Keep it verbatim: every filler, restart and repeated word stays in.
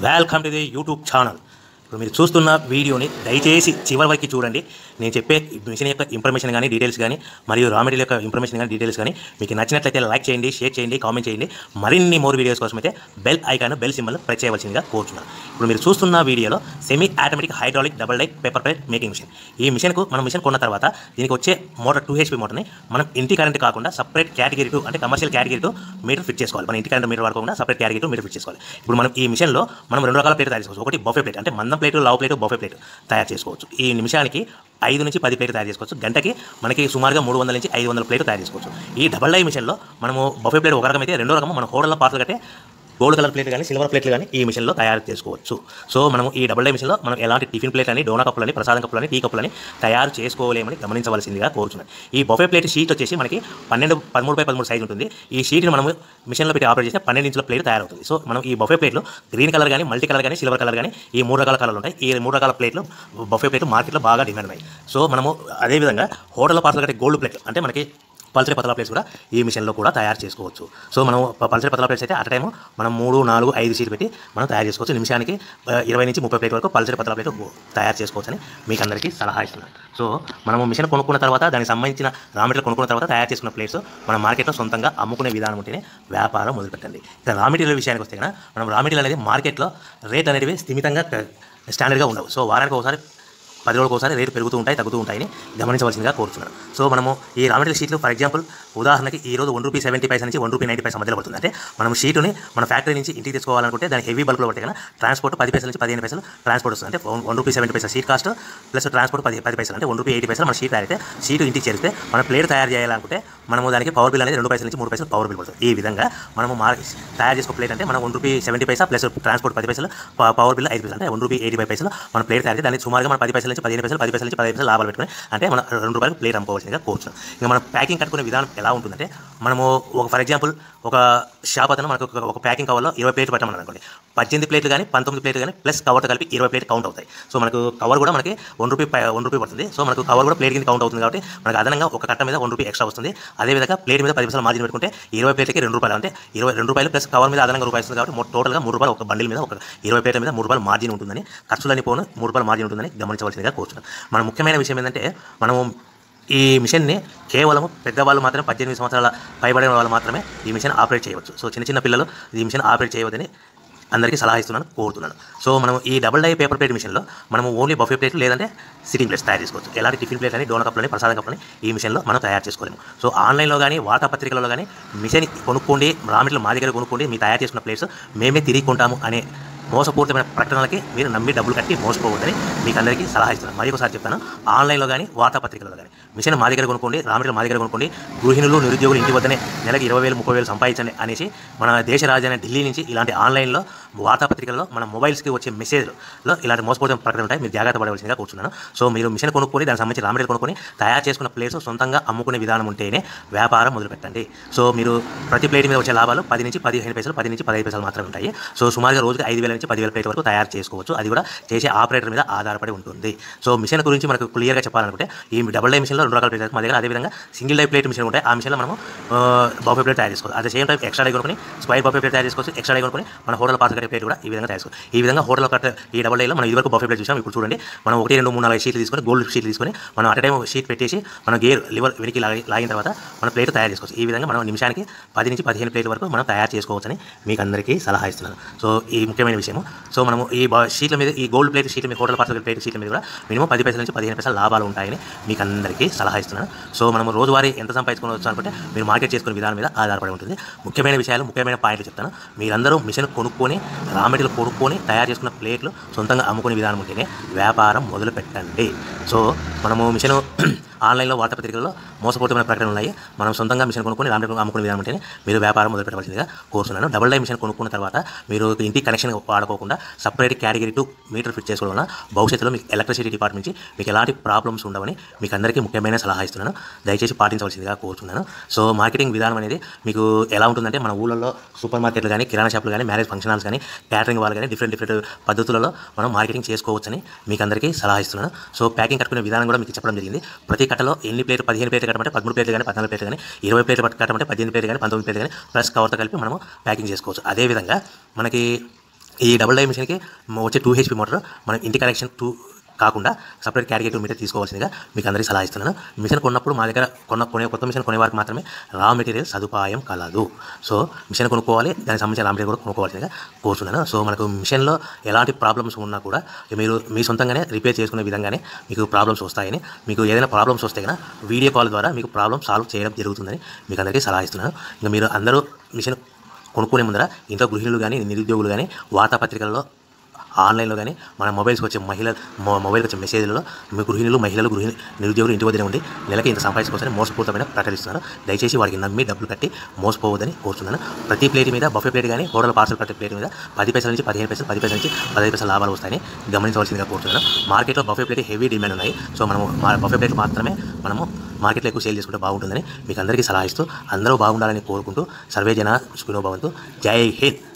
Welcome to the YouTube channel. ఇప్పుడు మీరు చూస్తున్న వీడియోని దయచేసి చివరి వరకు చూడండి. నేను చెప్పే మిషన్ యొక్క ఇన్ఫర్మేషన్ కానీ డీటెయిల్స్ కానీ మరియు రా మెటీరియల్ యొక్క ఇన్ఫర్మేషన్ కానీ డీటెయిల్స్ కానీ మీకు నచ్చినట్లయితే లైక్ చేయండి, షేర్ చేయండి, కామెంట్ చేయండి. మరిన్ని మోర్ వీడియోస్ కోసం అయితే bell icon bell symbol press చేయవలసిందిగా కోరుతున్నాను. ఇప్పుడు మీరు చూస్తున్న వీడియోలో semi automatic hydraulic double die paper plate making machine. ఈ మిషన్కు మనం మిషన్ కొన్న తర్వాత దీనికి వచ్చే మోటార్ టూ హెచ్పీ మోటార్ని మనం ఇంటి కరెంట్ కాకుండా సపరేట్ కేటగిరీ టూ అంటే commercial category two meter fit చేసుకోవాలి. మన ఇంటి కరెంట్ మీటర్ వాడుకోకుండా separate category two meter fit చేసుకోవాలి. ఇప్పుడు మనం ఈ మిషన్లో మనం రెండు రకాల ప్లేట్ తయారు చేసుకోవచ్చు. ఒకటి బఫే ప్లేట్ అంటే మందం ప్లేట్, లావు ప్లేట్, బఫే ప్లేట్ తయారు చేసుకోవచ్చు. ఈ నిమిషానికి ఐదు నుంచి పది ప్లేట్ తయారు చేసుకోవచ్చు. గంటకి మనకి సుమారుగా మూడు వందల నుంచి ఐదు వందల ప్లేట్ తయారు చేసుకోవచ్చు. ఈ డబల్ డై మిషన్లో మనము బఫే ప్లేట్ ఒక రకం అయితే రెండో రకం మన హోటల్లో పార్సల్ కట్టే గోల్డ్ కలర్ ప్లేట్ కానీ సిల్వర్ ప్లేట్లు కానీ ఈ మిషన్లో తయారు చేసుకోవచ్చు. సో మనం ఈ డబుల్ డై మిషన్లో మనం ఎలాంటి టిఫిన్ ప్లేట్ అని, డోనా కప్పులని, ప్రసాదం కప్పులని, టీ కప్పులని తయారు చేసుకోలేమని గమనించవలసిందిగా కోరుచున్నాను. ఈ బఫే ప్లేట్ షీట్ వచ్చేసి మనకి పన్నెండు పదమూడు బై పదమూడు సైజ్ ఉంటుంది. ఈ షీట్ని మనం మిషన్లో పెట్టి ఆపరేట్ చేస్తే పన్నెండు ఇంచుల ప్లేట్ తయారవుతుంది. సో మనం ఈ బఫే ప్లేట్లు గ్రీన్ కలర్ కానీ, మల్టీ కలర్ కానీ, సిల్వర్ కలర్ కానీ ఈ మూడు రకాల కలర్లు ఉంటాయి. ఈ మూడు రకాల ప్లేట్లు బఫే ప్లేట్లు మార్కెట్లో బాగా డిమాండ్ ఉన్నాయి. సో మనము అదేవిధంగా హోటల్లో పార్సల్ కట్టే గోల్డ్ ప్లేట్లు అంటే మనకి పల్సరి పతలా ప్లేట్స్ కూడా ఈ మిషన్లో కూడా తయారు చేసుకోవచ్చు. సో మనం పల్సరి పతలా ప్లేట్స్ అయితే అట్ టైము మనం మూడు నాలుగు ఐదు సీట్లు పెట్టి మనం తయారు చేసుకోవచ్చు. నిమిషానికి ఇరవై నుంచి ముప్పై ప్లేట్ వరకు పల్సరి పతలా ప్లేట్ తయారు చేసుకోవచ్చు అని మీకు అందరికీ సలహా ఇస్తున్నాను. సో మనము మిషన్ కొనుక్కున్న తర్వాత దానికి సంబంధించిన రా మెటీరియల్ కొనుక్కున్న తర్వాత తయారు చేసుకున్న ప్లేట్స్ మన మార్కెట్లో సొంతంగా అమ్ముకునే విధానం ఉంటేనే వ్యాపారం మొదలుపెట్టండి. ఇక రా మెటీరియల్ విషయానికి వస్తే కనుక మనం రా మెటీరియల్ అనేది మార్కెట్లో రేట్ అనేవి స్థిమితంగా స్టాండర్డ్గా ఉండవు. సో వారానికి ఒకసారి పది రోజులకు ఒకసారి రేటు పెరుగుతూ ఉంటాయి, తగ్గుతూ ఉంటాయని గమనించవలసిందిగా కోరుతున్నాను. సో మనము ఈ రా మెటీరియల్ షీట్లు ఫర్ ఎగ్జాంపుల్ ఉదాహరణకి ఈ రోజు వన్ రూపీ సెవెంటీ పైసా నుంచి వన్ రూపీ నైంటీ పైసా మధ్యలో పడుతుంది. అంటే మనం షీటుని మన ఫ్యాక్టరీ నుంచి ఇంటికి తెచ్చుకోవాలనుకుంటే దానికి హెవీ బల్క్లో పడితే కన్నా ట్రాన్స్పోర్ట్ పది పైసల నుంచి పదిహేను పైసలు ట్రాన్స్పోర్ట్ వస్తుంది. అంటే one rupee seventy paisa sheet cost plus transport పది పది పైసలు అంటే వన్ రూపీ ఎయిటీ పైసలు మన షీట్ అయితే షీట్ ఇంటికి చేరితే మన ప్లేట్ తయారు చేయాలనుకుంటే మనము దానికి పవర్ బిల్ అనేది రెండు పైసల నుంచి మూడు పైసలు పవర్ బిల్ పడుతుంది. ఈ విధంగా మనము మా తయారు చేసుకో ప్లేట్ అంటే మనం one rupee seventy paisa plus transport పది పైసలు పవర్ బిల్ ఐదు పైసలు అంటే వన్ రూపీ ఎయిటీ ఫైవ్ పైసలు మన ప్లేట్ తయారు దానికి సుమారుగా మన పది పైసల నుంచి పదిహేను పైసలు పది పైసల నుంచి పదిహేను పైసలు లాభాలు పెట్టుకుని అంటే మన రెండు రూపాయలు ప్లేట్ అమ్ముకోవాల్సిందిగా కోరుతున్నాం. ఇంకా మనం ప్యాకింగ్ కట్టుకునే విధానం ఎలా ఉంటుందంటే మనము ఒక ఫర్ ఎగ్జాంపుల్ ఒక షాప్ అతను మనకు ఒక ప్యాకింగ్ కవర్లో ఇరవై ప్లేట్లు పెట్టమని అనుకోండి, పద్దెనిమిది ప్లేట్లు కానీ పంతొమ్మిది ప్లేట్లు కానీ ప్లస్ కవర్తో కలిపి ఇరవై ప్లేట్ కౌంట్ అవుతాయి. సో మనకు కవర్ కూడా మనకి వన్ రూపీ వన్ రూపీ పడుతుంది. సో మనకు కవర్ కూడా ప్లేట్ కింద కౌంట్ అవుతుంది కాబట్టి మనకు అదనంగా ఒక కట్ట మీద వన్ రూపీ ఎక్స్ట్రా వస్తుంది. అదేవిధంగా ప్లేట్ మీద పది పైసలు మార్జిన్ పెట్టుకుంటే ఇరవై ప్లేట్కి రెండు రూపాయలు అంటే ఇరవై రెండు రూపాయలు ప్లస్ కవర్ మీద అదనంగా రూపాయలు వస్తుంది కాబట్టి టోటల్గా మూడు రూపాయలు ఒక బండిల్ మీద ఒక ఇరవై ప్లేట్ల మీద మూడు రూపాయలు మార్జిన్ ఉంటుందని, ఖర్చులని పోను మూడు రూపాయలు మార్జిన్ ఉంటుందని గమనించవలసిందిగా కోరుతున్నాను. మన ముఖ్యమైన విషయం ఏంటంటే మనము ఈ మిషన్ని కేవలం పెద్దవాళ్ళు మాత్రమే పద్దెనిమిది సంవత్సరాల పైబడిన వాళ్ళు మాత్రమే ఈ మిషన్ ఆపరేట్ చేయవచ్చు. సో చిన్న చిన్న పిల్లలు ఈ మిషన్ ఆపరేట్ చేయవద్దని అందరికీ సలహా ఇస్తున్నాను, కోరుతున్నాను. సో మనం ఈ డబుల్ డై పేపర్ ప్లేట్ మిషన్లో మనము ఓన్లీ బఫే ప్లేట్ లేదంటే సిట్టింగ్ ప్లేట్స్ తయారు చేసుకోవచ్చు. ఎలాంటి టిఫిన్ ప్లేట్ అని, డోనా కప్పులని, ప్రసాదం కప్పులని ఈ మిషన్లో మనం తయారు చేసుకోలేము. సో ఆన్లైన్లో కానీ వార్తాపత్రికలలో కానీ మిషన్ కొనుక్కోండి, రా మెటీరియల్ మా దగ్గర కొనుక్కోండి, మీ తయారు చేసుకున్న ప్లేట్స్ మేమే తిరిగి కొంటాము అనే మోసపూరితమైన ప్రకటనలకి మీరు నమ్మి డబ్బులు కట్టి మోసపోవద్దని మీకు అందరికీ సలహా ఇస్తున్నాను. మరి ఒకసారి చెప్తాను, ఆన్లైన్లో కానీ వార్తాపత్రికలలో కానీ మిషన్ మా దగ్గర కొనుక్కోండి, రా మెటీరియల్ మా దగ్గర కొనుక్కోండి, గృహిణులు నిరుద్యోగులు ఇంటి వద్దనే నెలకి ఇరవై వేలు ముప్పై వేలు సంపాదించండి అనేసి మన దేశ రాజధాని ఢిల్లీ నుంచి ఇలాంటి ఆన్లైన్లో వార్తాపత్రికల్లో మన మొబైల్స్కి వచ్చే మెసేజ్లో ఇలాంటి మోసపూరిత ప్రకటన ఉంటాయి. మీరు జాగ్రత్త పడవలసిందిగా కూర్చున్నాను. సో మీరు మిషన్ కొనుక్కొని దానికి సంబంధించి రా మెటీరియల్ కొనుక్కొని తయారు చేసుకున్న ప్లేట్స్ సొంతంగా అమ్ముకునే విధానం ఉంటేనే వ్యాపారం మొదలుపెట్టండి. సో మీరు ప్రతి ప్లేట్ మీద వచ్చే లాభాలు పది నుంచి పదిహేను పైసలు పది నుంచి పదిహేను పైసలు మాత్రమే ఉంటాయి. సో సుమారుగా రోజుకి ఐదు వేల నుంచి పదివేల ప్లేట్ వరకు తయారు చేసుకోవచ్చు. అది కూడా చేసే ఆపరేటర్ మీద ఆధారపడి ఉంటుంది. సో మిషన్ గురించి మనకు క్లియర్గా చెప్పాలనుకుంటే ఈ డబుల్ డై మిషన్లో రెండు రకాల ప్లేట్ మా దగ్గర, అదేవిధంగా సింగిల్ డై ప్లేట్ మిషన్ ఉంటాయి. ఆ మిషన్లో మనం బఫే ప్లేట్ తయారు చేసుకోవచ్చు. అదే సేమ్ టైం ఎక్స్ట్రా డై కొనుక్కొని స్క్వైర్ బఫే ప్లేట్ తయారు చేసుకోవచ్చు. ఎక్స్ట్రా డై కొనుక్కొని మన హోటల్ పార్సల్ కట్టే ప్లేట్ కూడా ఈ విధంగా తయారు చేసుకోవచ్చు. ఈ విధంగా హోటల్ కట్ట ఈ డబుల్ డైలో మనం ఇదివరకు బఫే ప్లేట్ చూసాం. ఇప్పుడు చూడండి, మనం ఒకటి రెండు మూడు నాలుగు షీట్లు తీసుకొని గోల్డ్ షీట్లు తీసుకొని మనం అట్ టైం షీట్ పెట్టేసి మనం గేర్ లివర్ వెనక్కి లాగి లాగిన తర్వాత మన ప్లేట్ తయారు చేసుకోవచ్చు. ఈ విధంగా మనం నిమిషానికి పది నుంచి పదిహేను ప్లేట్ వరకు మనం తయారు చేసుకోవచ్చని మీకు అందరికీ సలహా ఇస్తున్నాను. సో ఈ ముఖ్యమైన విషయం. సో మనము ఈ షీట్ల మీద ఈ గోల్డ్ ప్లేట్ షీట్ల మీద హోటల్ పార్సల్ ప్లేట్ షీట్ల మీద కూడా మినిమం పది పైసల నుంచి పదిహేను పైసలు లాభాలు ఉంటాయని మీకు అందరికీ సలహా ఇస్తున్నాను. సో మనం రోజువారీ ఎంత సంపాదించుకోవచ్చు అనుకుంటే మీరు మార్కెట్ చేసుకునే విధానం మీద ఆధారపడి ఉంటుంది. ముఖ్యమైన విషయాలు, ముఖ్యమైన పాయింట్లు చెప్తాను. మీరందరూ మిషన్ కొనుక్కొని రా మెటీరియల్ కొనుక్కొని తయారు చేసుకున్న ప్లేట్లు సొంతంగా అమ్ముకునే విధానం ఉంటేనే వ్యాపారం మొదలు పెట్టండి. సో మనము మిషన్ ఆన్లైన్లో వార్తాపత్రికల్లో మోసపూరితమైన ప్రకటనలు ఉన్నాయి. మనం సొంతంగా మిషన్ కొనుక్కొని రా మెటీరియల్ అమ్ముకునే విధానం ఉంటేనే మీరు వ్యాపారం మొదలు పెట్టవలసిందిగా కోరుతున్నాను. డబుల్ డై మిషన్ కొనుక్కున్న తర్వాత మీరు ఇంటి కనెక్షన్ వాడుకోకుండా separate category two meter fit చేసుకోవడం వల్ల భవిష్యత్తులో మీకు ఎలక్ట్రిసిటీ డిపార్ట్మెంట్ నుంచి మీకు ఎలాంటి ప్రాబ్లమ్స్ ఉండవని మీకు అందరికీ ముఖ్యమైన సలహా ఇస్తున్నాను. దయచేసి పాటించవలసిందిగా కోరుతున్నాను. సో మార్కెటింగ్ విధానం అనేది మీకు ఎలా ఉంటుందంటే మన ఊళ్ళలో సూపర్ మార్కెట్లు కానీ, కిరాణా షాపులు కానీ, మ్యారేజ్ ఫంక్షన్ హాల్స్ కానీ, క్యాటరింగ్ వాళ్ళు కానీ డిఫరెంట్ డిఫరెంట్ పద్ధతులలో మనం మార్కెటింగ్ చేసుకోవచ్చని మీకు అందరికీ సలహా ఇస్తున్నాను. సో ప్యాకింగ్ కట్టుకునే విధానం కూడా మీకు చెప్పడం జరిగింది. ప్రతి కట్టలో ఎన్ని ప్లేట్లు పదిహేను ప్లేట్లు కట్టమంటే పదమూడు ప్లేట్లు కానీ, పద్నాలుగు ప్లేట్లు కానీ, ఇరవై ప్లేట్లు కట్టమంటే పద్దెనిమిది ప్లేట్లు కానీ, పంతొమ్మిది ప్లేట్లు కానీ ప్లస్ కవర్తో కలిపి మనము ప్యాకింగ్ చేసుకోవచ్చు. అదేవిధంగా మనకి ఈ డబుల్ డై మిషన్కి వచ్చే టూ హెచ్పి మోటార్ మనం ఇంటి కనెక్షన్ టూ కాకుండా సపరేట్ క్యారిగేటివ్ మీటర్ తీసుకోవాల్సిందిగా మీకు అందరికీ సలహా ఇస్తున్నాను. మిషన్ కొన్నప్పుడు మా దగ్గర కొన్న కొనే కొత్త మిషన్ కొనే వారికి మాత్రమే రా మెటీరియల్ సదుపాయం కలదు. సో మిషన్ కొనుక్కోవాలి, దానికి సంబంధించిన రా మెటీరియల్ కూడా కొనుక్కోవాల్సిందిగా కోరుతున్నాను. సో మనకు మిషన్లో ఎలాంటి ప్రాబ్లమ్స్ ఉన్నా కూడా మీరు మీ సొంతంగానే రిపేర్ చేసుకునే విధంగానే మీకు ప్రాబ్లమ్స్ వస్తాయని, మీకు ఏదైనా ప్రాబ్లమ్స్ వస్తే కనుక వీడియో కాల్ ద్వారా మీకు ప్రాబ్లమ్ సాల్వ్ చేయడం జరుగుతుందని మీకు అందరికీ సలహా ఇస్తున్నాను. ఇంకా మీరు అందరూ మిషన్ కొనుక్కునే ముందర ఇంట్లో గృహిణులు కానీ నిరుద్యోగులు కానీ వార్తాపత్రికల్లో ఆన్లైన్లో కానీ మన మొబైల్స్కి వచ్చే మహిళ మొబైల్కి వచ్చే మెసేజ్లలో మీ గృహిణులు మహిళలు గృహిణి నిరుద్యోగులు ఇంటి వద్దనే ఉండి నెలకి ఇంత సంపాదించుకోవచ్చని మోసపూరితమైన ప్రకటిస్తున్నారు. దయచేసి వారికి నమ్మి డబ్బులు కట్టి మోసపోవద్దని కోరుతున్నాను. ప్రతి ప్లేట్ మీద బఫే ప్లేట్ కానీ హోటల్ పార్సల్ కట్టే ప్లేట్ మీద పది పైసల నుంచి పదిహేను పైసలు పది పైసల నుంచి పదిహేను పైసలు లాభాలు వస్తాయని గమనించవలసిందిగా కోరుతున్నాను. మార్కెట్లో బఫే ప్లేట్ హెవీ డిమాండ్ ఉన్నాయి. సో మనము బఫే ప్లేట్ మాత్రమే మనము మార్కెట్లో ఎక్కువ సేల్ చేసుకుంటే బాగుంటుందని మీకు అందరికీ సలహా ఇస్తూ అందరూ బాగుండాలని కోరుకుంటూ సర్వే జన సుఖినో భవంతు. జై హింద్.